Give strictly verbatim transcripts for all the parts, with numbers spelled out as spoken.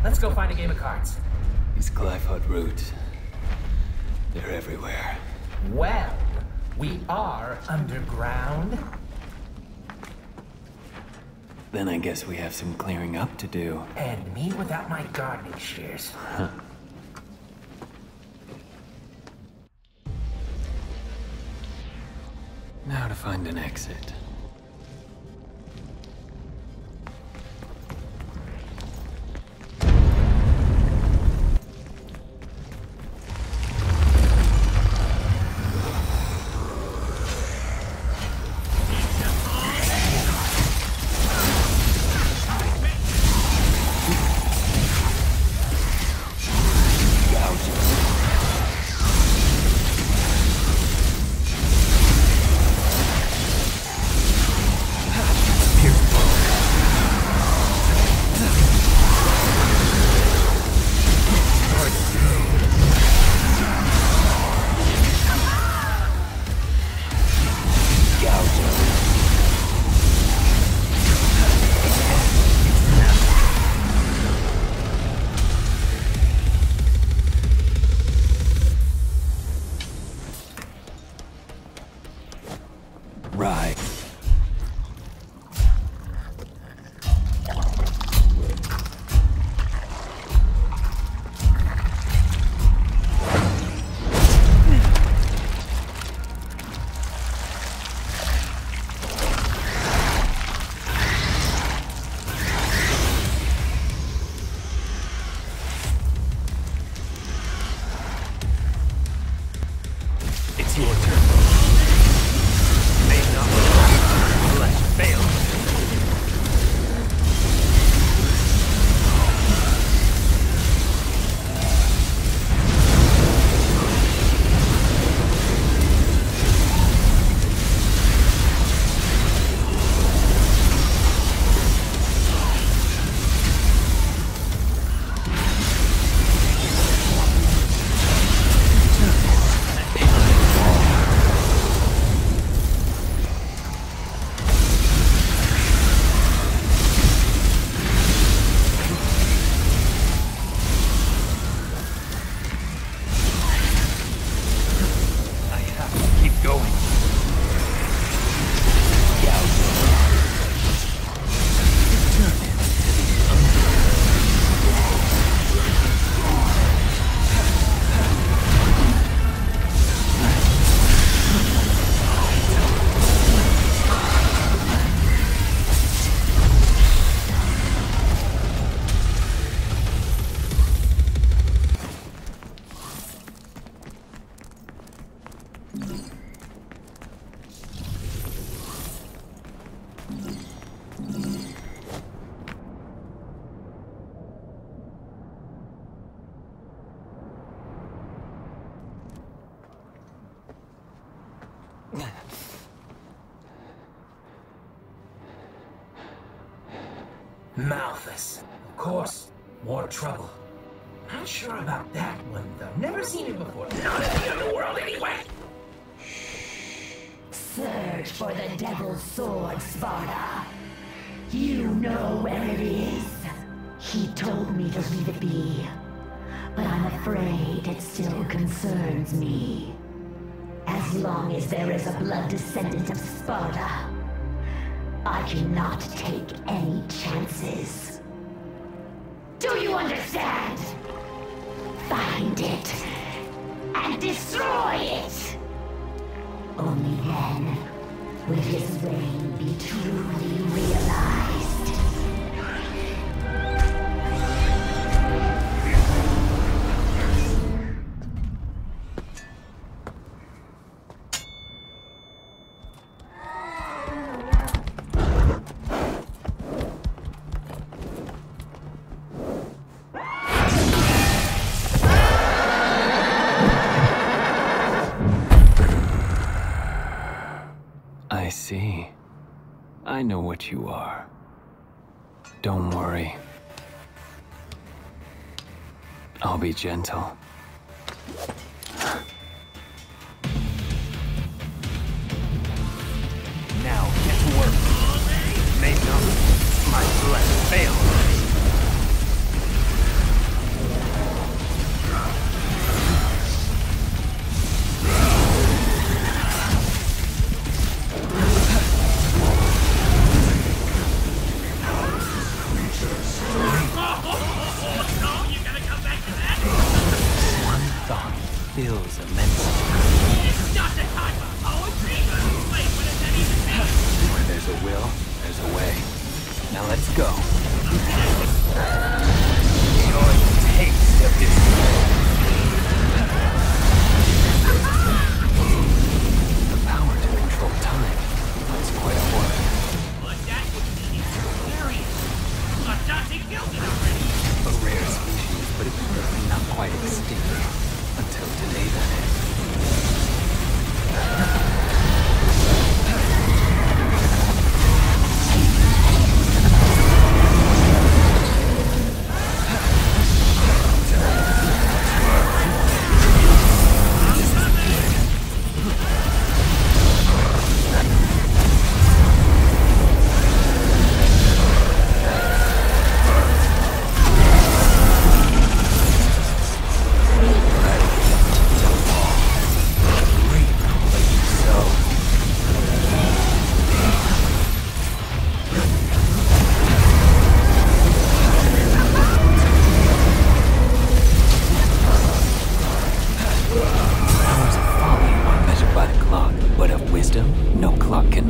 let's go find a game of cards. These Glyphod roots, they're everywhere. Well, we are underground. Then I guess we have some clearing up to do. And me without my gardening shears. Huh. Now to find an exit. Malthus. Of course, more trouble. Not sure about that one, though. Never seen it before. Not in the underworld, anyway. Search for the Devil's Sword, Sparta. You know where it is. He told me to leave it be, but I'm afraid it still concerns me. As long as there is a blood descendant of Sparta, I cannot take any chances. Do you understand? Find it and destroy it. Only then will his reign be truly realized. I see. I know what you are. Don't worry. I'll be gentle. Now get to work. May not my bless fail.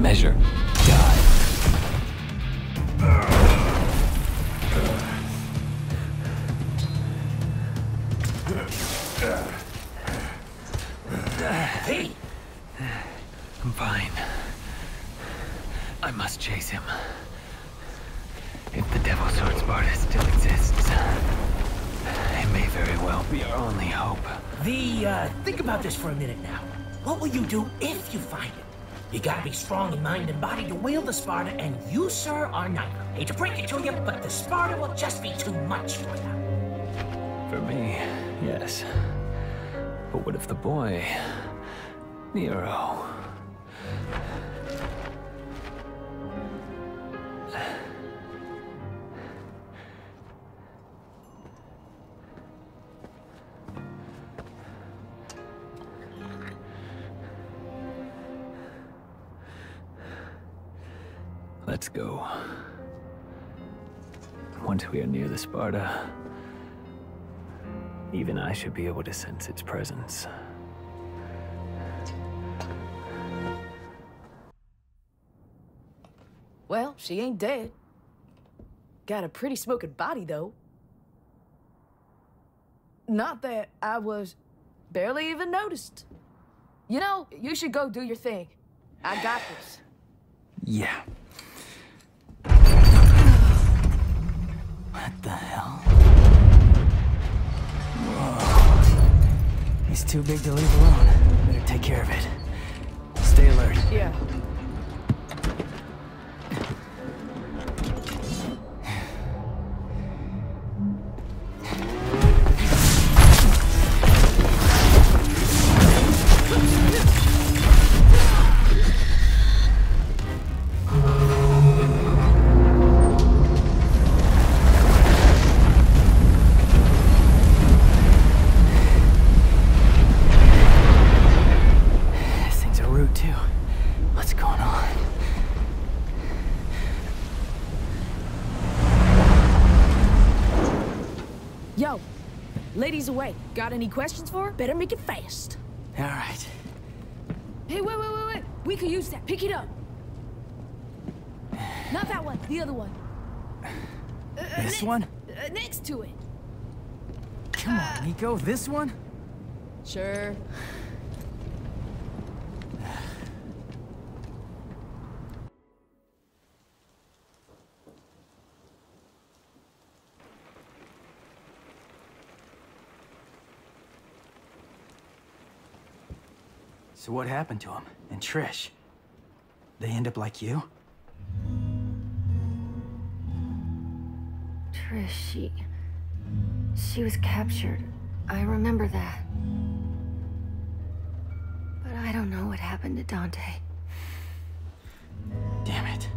measure. Die. Hey! I'm fine. I must chase him. If the Devil Sword Sparta still exists, it may very well be our only hope. The, uh, think about this for a minute now. What will you do if you find it? You gotta be strong in mind and body to wield the Sparta, and you, sir, are not. Hate to break it to you, but the Sparta will just be too much for you. For me, yes. But what if the boy, Nero? Let's go. Once we are near the Sparta, even I should be able to sense its presence. Well, she ain't dead. Got a pretty smoking body, though. Not that I was barely even noticed. You know, you should go do your thing. I got this. Yeah. What the hell? Whoa. He's too big to leave alone. Better take care of it. Stay alert. Yeah. Yo, ladies away. Got any questions for her? Better make it fast. All right. Hey, wait, wait, wait, wait. We could use that. Pick it up. Not that one. The other one. Uh, This next, one? Uh, next to it. Come on, Nico. This one? Sure. So what happened to him? And Trish? They end up like you? Trish, she... She was captured. I remember that. But I don't know what happened to Dante. Damn it.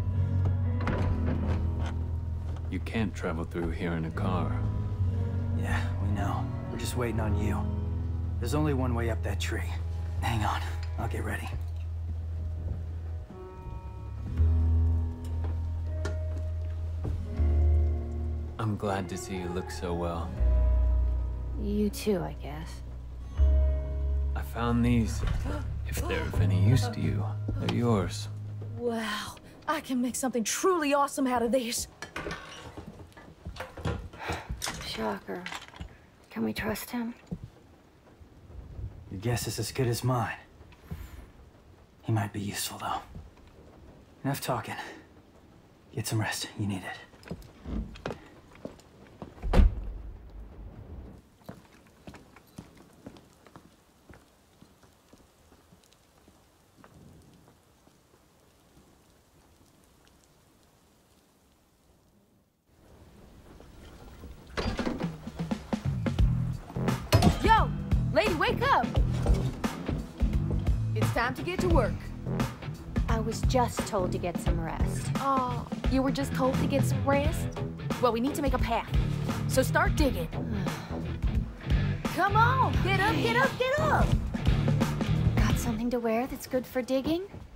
You can't travel through here in a car. Yeah, we know. We're just waiting on you. There's only one way up that tree. Hang on. I'll get ready. I'm glad to see you look so well. You too, I guess. I found these. If they're of any use to you, they're yours. Wow. I can make something truly awesome out of these. Shocker. Can we trust him? Your guess is as good as mine. He might be useful, though. Enough talking. Get some rest. You need it. Yo! Lady, wake up! It's time to get to work. I was just told to get some rest. Oh, you were just told to get some rest? Well, we need to make a path. So start digging. Come on! Get up, get up, get up! Got something to wear that's good for digging?